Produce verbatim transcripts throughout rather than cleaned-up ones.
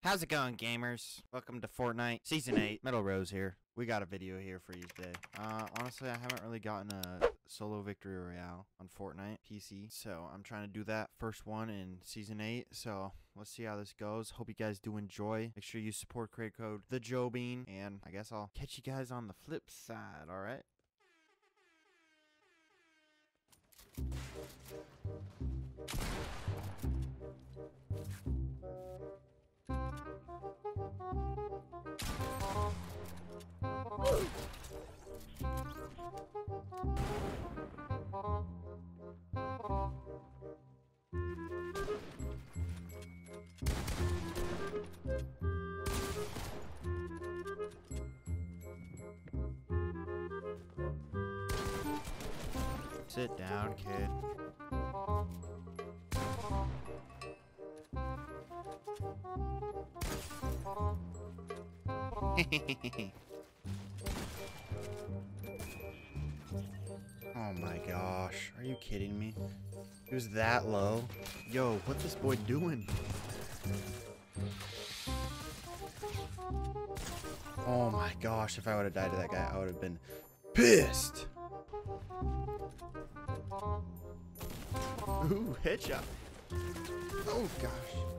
How's it going, gamers? Welcome to Fortnite Season eight. Metal Rose here. We got a video here for you today. Uh, honestly, I haven't really gotten a solo victory royale on Fortnite P C, so I'm trying to do that first one in Season eight, so let's see how this goes. Hope you guys do enjoy. Make sure you support create code the Joe Bean, and I guess I'll catch you guys on the flip side, alright? Sit down, kid. Oh my gosh, are you kidding me? He was that low? Yo, what's this boy doing? Oh my gosh, if I would have died to that guy, I would have been pissed. Ooh, headshot. Oh gosh.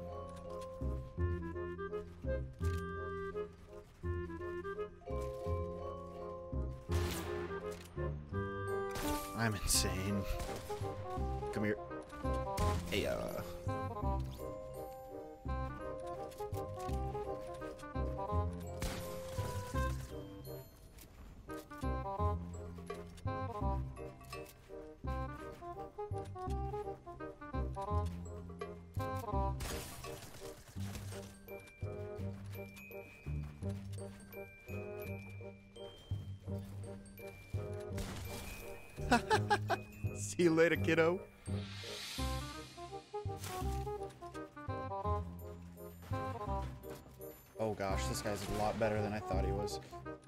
I'm insane. Come here. Hey, uh. See you later, kiddo. Oh gosh, this guy's a lot better than I thought he was.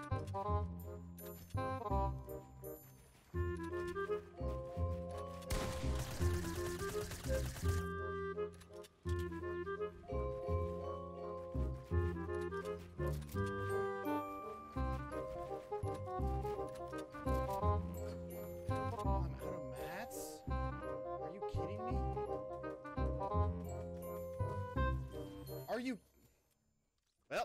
Are you? Well.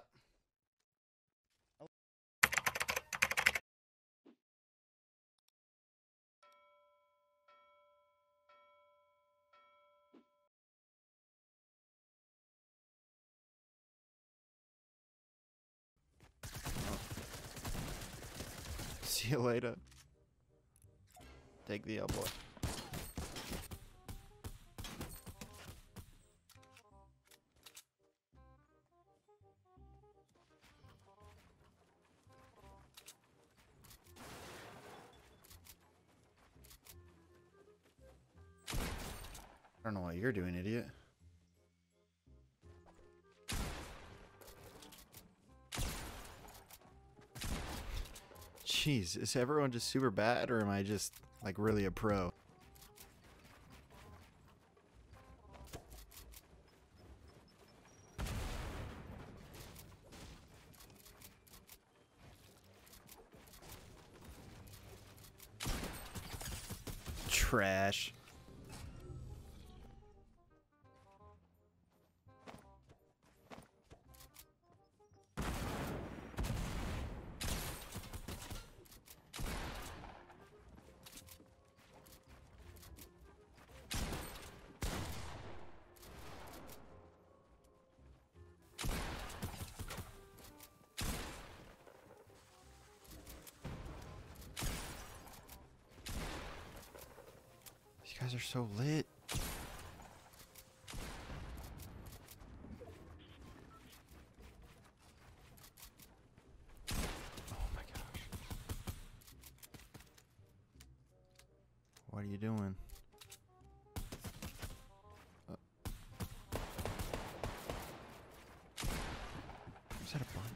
See you later. Take the L, boy. I don't know what you're doing, idiot. Jeez, is everyone just super bad, or am I just, like, really a pro? Trash. You guys are so lit. Oh my gosh. What are you doing? Uh, is that a bug?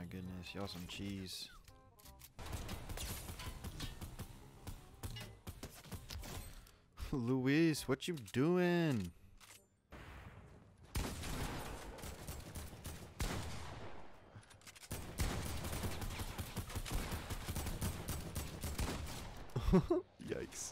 goodness, y'all some cheese. Luis, what you doing? Yikes.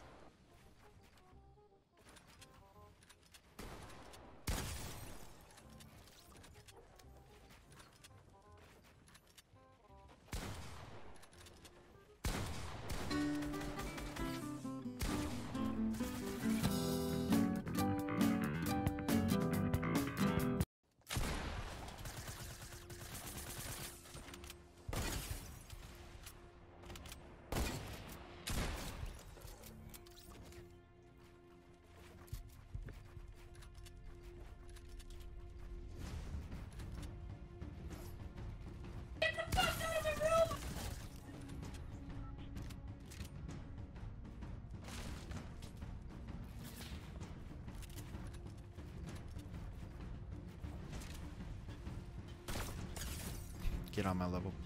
Get on my level.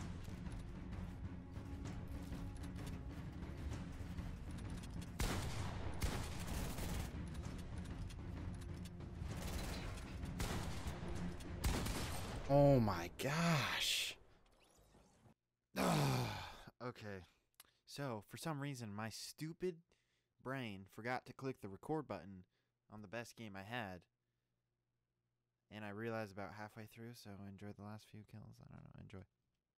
Oh my gosh. Okay. So, for some reason, my stupid brain forgot to click the record button on the best game I had. And I realized about halfway through, so I enjoyed the last few kills. I don't know, enjoy.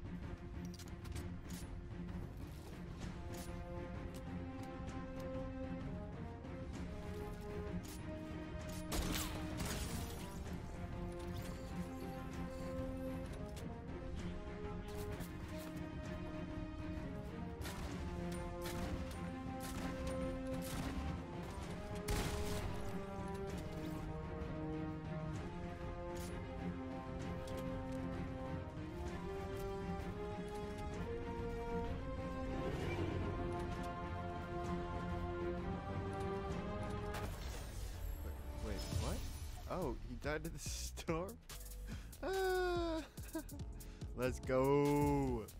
Oh, he died to the storm? Ah, let's go.